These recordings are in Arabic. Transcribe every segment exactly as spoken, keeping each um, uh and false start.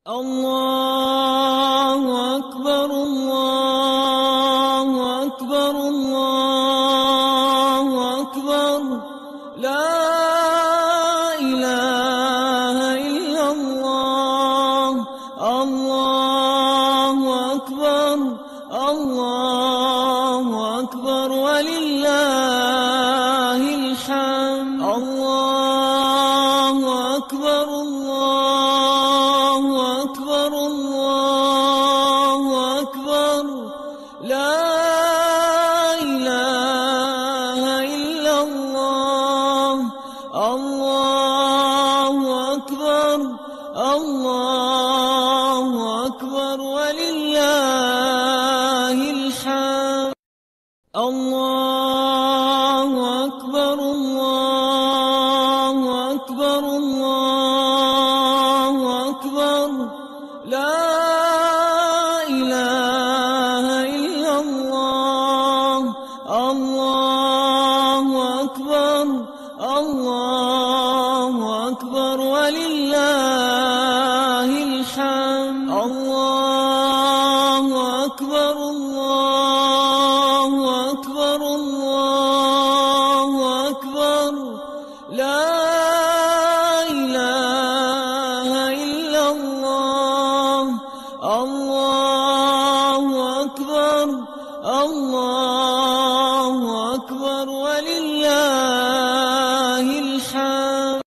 الله أكبر الله أكبر الله أكبر لا إله إلا الله الله أكبر الله أكبر ولله الحمد الله أكبر الله أكبر الله أكبر لا إله إلا الله الله أكبر الله أكبر ولله الحمد الله أكبر الله أكبر الله أكبر لا إله إلا الله الله أكبر الله أكبر ولله الحمد الله أكبر الله أكبر الله أكبر لا إله إلا الله الله أكبر الله أكبر ولله الحمد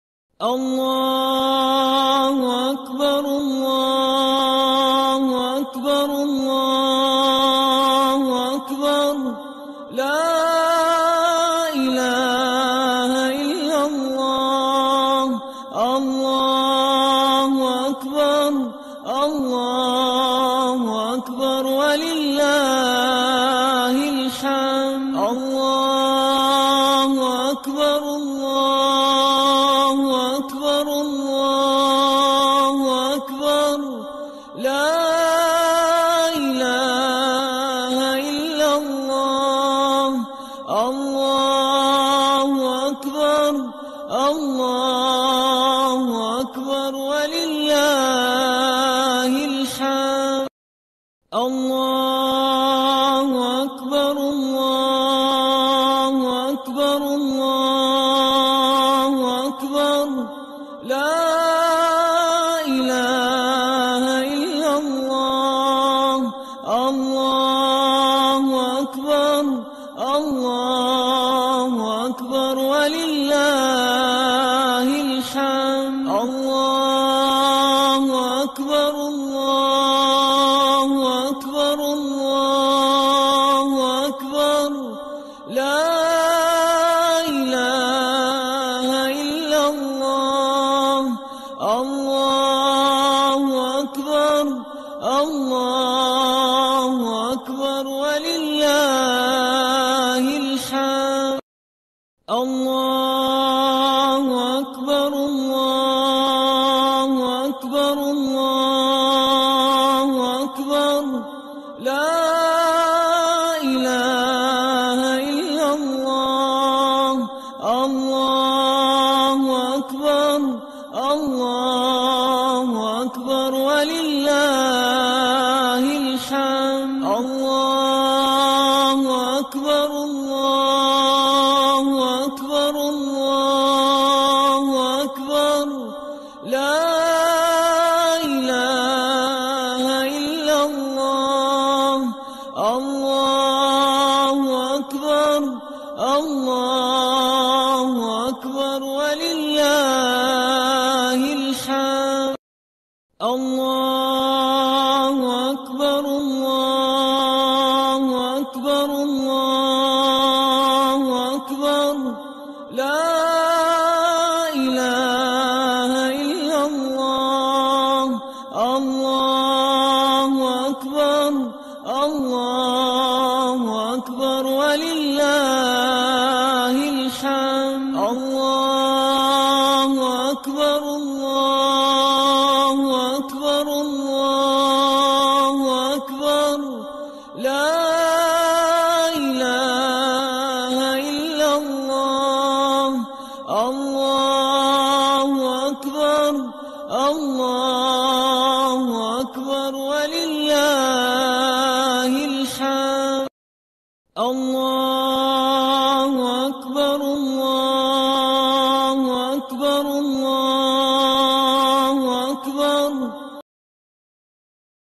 الله أكبر الله أكبر الله أكبر لا إله إلا الله الله أكبر الله أكبر ولله الحمد الله أكبر الله أكبر الله أكبر لا إله إلا الله الله أكبر الله أكبر ولله الحمد الله أكبر الله أكبر الله أكبر لا إله إلا الله الله أكبر الله أكبر ولله الحمد الله أكبر الله أكبر الله أكبر لا إله إلا الله الله أكبر الله أكبر ولله الحمد الله أكبر الله أكبر الله أكبر لا إله إلا الله الله أكبر الله أكبر ولله الحمد الله أكبر الله أكبر الله أكبر لا إله إلا الله الله أكبر الله أكبر ولله الحمد الله أكبر الله أكبر الله أكبر لا إله إلا الله الله أكبر الله أكبر ولله الحمد الله أكبر الله أكبر الله الله